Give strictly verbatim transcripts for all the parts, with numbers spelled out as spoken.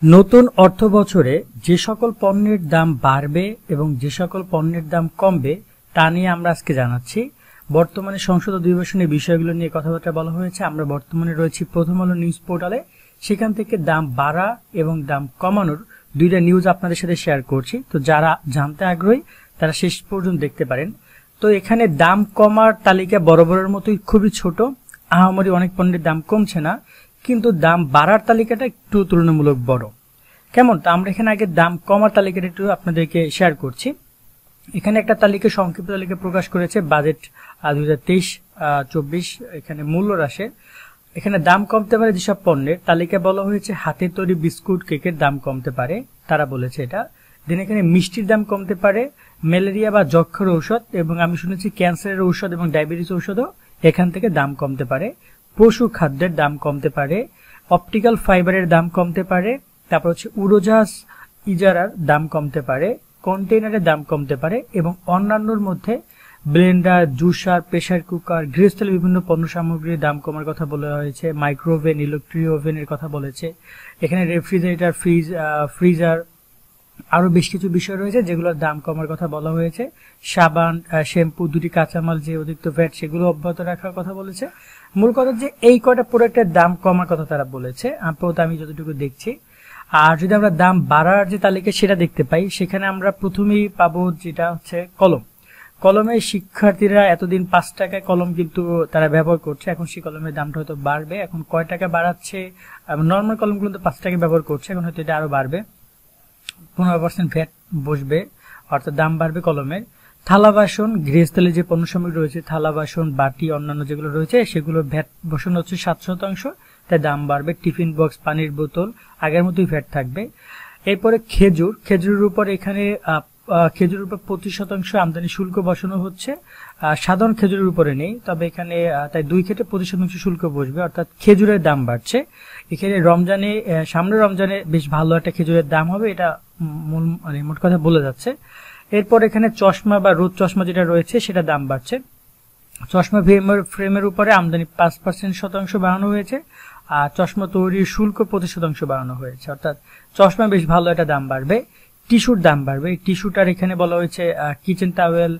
নতুন অর্থবছরে যে সকল পণ্যের দাম বাড়বে এবং যে সকল পণ্যের দাম কমবে তা নিয়ে আমরা আজকে জানাচ্ছি। বর্তমানে সংসদ অধিবেশনে বিষয়গুলো নিয়ে কথাবার্তা বলা হয়েছে। আমরা বর্তমানে রয়েছি প্রথম আলো নিউজ পোর্টালে, সেখান থেকে দাম বাড়া এবং দাম কমানোর দুইটা নিউজ আপনাদের সাথে শেয়ার করছি। তো যারা জানতে আগ্রহী তারা শেষ পর্যন্ত দেখতে পারেন। তো এখানে দাম কমার তালিকা বরাবরের মতোই খুবই ছোট, আহামরি অনেক পণ্যের দাম কমছে না, কিন্তু দাম বাড়ার তালিকাটা একটু তুলনামূলক বড়। কেমন? তা আমরা এখানে আগে দাম কমার তালিকাটা একটু আপনাদেরকে শেয়ার করছি। এখানে একটা তালিকা, সংক্ষিপ্ত তালিকা প্রকাশ করেছে বাজেট দুই হাজার তেইশ চব্বিশ। এখানে মূল্য হ্রাসের এখানে দাম কমতে পারে যেসব পণ্যের তালিকা বলা হয়েছে। হাতে তৈরি বিস্কুট, কেকের দাম কমতে পারে, তারা বলেছে এটা। দেন এখানে মিষ্টির দাম কমতে পারে, ম্যালেরিয়া বা যক্ষার ঔষধ এবং আমি শুনেছি ক্যান্সারের ঔষধ এবং ডায়াবেটিস ঔষধও এখান থেকে দাম কমতে পারে। পশু খাদ্যের দাম কমতে পারে, অপটিক্যাল ফাইবারের দাম কমতে পারে, তারপর হচ্ছে উড়োজাহাজ ইজারার দাম কমতে পারে, কন্টেইনারের দাম কমতে পারে এবং অন্যান্যর মধ্যে ব্লেন্ডার, জুসার, প্রেসার কুকার, গৃহস্থলীর বিভিন্ন পণ্য সামগ্রীর দাম কমার কথা বলা হয়েছে। মাইক্রোওভেন, ইলেকট্রিক ওভেনের কথা বলেছে। এখানে রেফ্রিজারেটর, ফ্রিজ, ফ্রিজার, আরো বেশ কিছু বিষয় রয়েছে যেগুলোর দাম কমার কথা বলা হয়েছে। সাবান, শ্যাম্পু, দুটি কাঁচামাল যে অতিরিক্ত ভ্যাট সেগুলো অব্যাহত রাখার কথা বলেছে। মূল কথা যে এই কয়টা প্রোডাক্টের দাম কমার কথা তারা বলেছে, আপাতত আমি যতটুকু দেখছি। আর যদি আমরা দাম বাড়ার যে তালিকা সেটা দেখতে পাই, সেখানে আমরা প্রথমেই পাবো যেটা হচ্ছে কলম। কলমের শিক্ষার্থীরা এতদিন পাঁচ টাকায় কলম কিন্তু তারা ব্যবহার করছে, এখন সেই কলমের দামটা হয়তো বাড়বে। এখন কয় টাকা বাড়াচ্ছে, নর্মাল কলমগুলো তো পাঁচ টাকা ব্যবহার করছে, এখন হয়তো এটা আরো বাড়বে, পনেরো পার্সেন্ট ভ্যাট বসবে, অর্থাৎ দাম বাড়বে কলমের। থালা বাসন, গৃহস্থলে যে পণ্য সামগ্রী রয়েছে, থালা বাসন, বাটি, অন্যান্য যেগুলো রয়েছে সেগুলো ভ্যাট বসানো হচ্ছে সাত শতাংশ, তাই দাম বাড়বে। টিফিন বক্স, পানির বোতল আগের মতোই ভ্যাট থাকবে। এরপরে খেজুর, খেজুরের উপর এখানে খেজুরের উপর পঁচিশ শতাংশ আমদানি শুল্ক বসানো হচ্ছে। সাধারণ খেজুরের উপরে নেই, তবে এখানে তাই দুই ক্ষেত্রে পঁচিশ শতাংশ শুল্ক বসবে, অর্থাৎ খেজুরের দাম বাড়ছে। এখানে রমজানে, সামনে রমজানে বেশ ভালো একটা খেজুরের দাম হবে, এটা মূল মানে মোট কথা বলে যাচ্ছে। এরপর এখানে চশমা বা রোদ চশমা যেটা রয়েছে সেটা দাম বাড়ছে। চশমা ফ্রেমের ফ্রেমের উপরে আমদানি পাঁচ পার্সেন্ট শতাংশ বাড়ানো হয়েছে, আর চশমা তৈরির শুল্ক পঁচিশ শতাংশ বাড়ানো হয়েছে, অর্থাৎ চশমা বেশ ভালো একটা দাম বাড়বে। টিস্যুর দাম বাড়বে। টিস্যুটার এখানে বলা হয়েছে কিচেন টাওয়েল,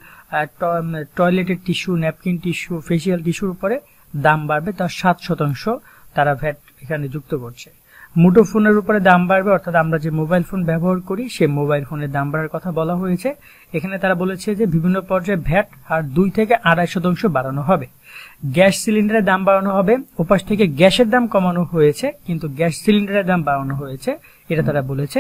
টয়লেটের টিস্যু, ন্যাপকিন টিস্যু, ফেসিয়াল টিস্যুর উপরে দাম বাড়বে, তার সাত শতাংশ তারা ভ্যাট এখানে যুক্ত করছে। মুঠোফোনের উপরে দাম বাড়বে, অর্থাৎ আমরা যে মোবাইল ফোন ব্যবহার করি সেই মোবাইল ফোনের দাম বাড়ার কথা বলা হয়েছে। এখানে তারা বলেছে যে বিভিন্ন পর্যায়ে ভ্যাট আর দুই থেকে আড়াই শতাংশ বাড়ানো হবে। গ্যাস সিলিন্ডারের দাম বাড়ানো হবে। ওপাশ থেকে গ্যাসের দাম কমানো হয়েছে, কিন্তু গ্যাস সিলিন্ডারের দাম বাড়ানো হয়েছে, এটা তারা বলেছে।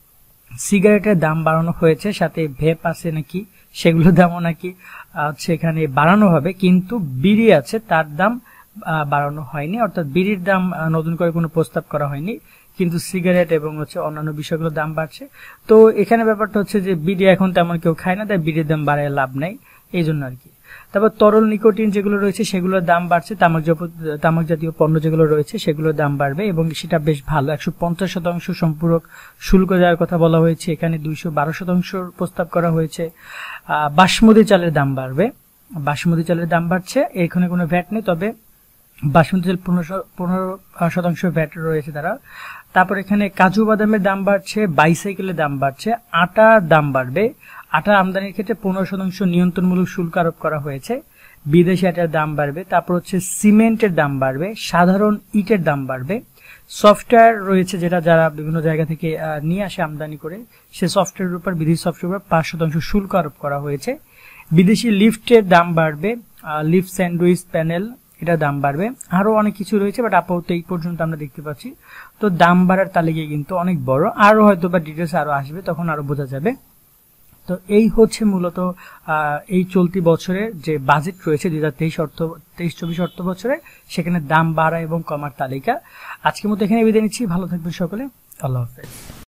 সিগারেটের দাম বাড়ানো হয়েছে, সাথে ভেপ আছে নাকি সেগুলোর দামও নাকি সেখানে বাড়ানো হবে, কিন্তু বিড়ি আছে তার দাম বাড়ানো হয়নি, অর্থাৎ বিড়ির দাম নতুন করে কোনো প্রস্তাব করা হয়নি, কিন্তু সিগারেট এবং হচ্ছে অন্যান্য বিষয়গুলোর দাম বাড়ছে। তো এখানে ব্যাপারটা হচ্ছে যে বিড়ি এখন তেমন কেউ খায় না, তাই বিড়ির দাম বাড়ায় লাভ নাই, এই জন্য আর কি। তারপর তরল নিকোটিন যেগুলো রয়েছে সেগুলোর দাম বাড়ছে। তামাক তামাক জাতীয় পণ্য যেগুলো রয়েছে সেগুলোর দাম বাড়বে এবং সেটা বেশ ভালো, একশো পঞ্চাশ শতাংশ সম্পূরক শুল্ক দেওয়ার কথা বলা হয়েছে। এখানে দুইশো বারো শতাংশ প্রস্তাব করা হয়েছে। আহ বাসমতি চালের দাম বাড়বে। বাসমতি চালের দাম বাড়ছে, এখানে কোনো ভ্যাট নেই, তবে বাসমতি চাল পনেরো পনেরো শতাংশ ভ্যাট রয়েছে তারা। তারপর এখানে কাজু বাদামের দাম বাড়ছে, বাইসাইকেলের দাম বাড়ছে, আটার দাম বাড়বে। আটা আমদানির ক্ষেত্রে পনেরো শতাংশ নিয়ন্ত্রণমূলক শুল্ক আরোপ করা হয়েছে। বিদেশি আটার দাম বাড়বে। তারপর হচ্ছে সিমেন্টের দাম বাড়বে, সাধারণ ইটের দাম বাড়বে। সফটওয়্যার রয়েছে যেটা যারা বিভিন্ন জায়গা থেকে নিয়ে আসে আমদানি করে, সে সফটওয়্যারের উপর, বিদেশি সফটওয়্যার উপর পাঁচ শতাংশ শুল্ক আরোপ করা হয়েছে। বিদেশি লিফটের দাম বাড়বে, লিফট স্যান্ডউইচ প্যানেল এটা দাম বাড়বে। আরো অনেক কিছু রয়েছে, বাট আপাতত এই পর্যন্ত আমরা দেখতে পাচ্ছি। তো দাম বাড়ার তালিকা কিন্তু অনেক বড়, আরো হয়তো বা ডিটেলস আরো আসবে, তখন আরো বোঝা যাবে। তো এই হচ্ছে মূলত এই চলতি বছরের যে বাজেট রয়েছে দুই হাজার তেইশ অর্থ তেইশ চব্বিশ অর্থ বছরে, সেখানে দাম বাড়া এবং কমার তালিকা। আজকের মতো এখানে বিদায় নিচ্ছি, ভালো থাকবেন সকলে, আল্লাহ হাফেজ।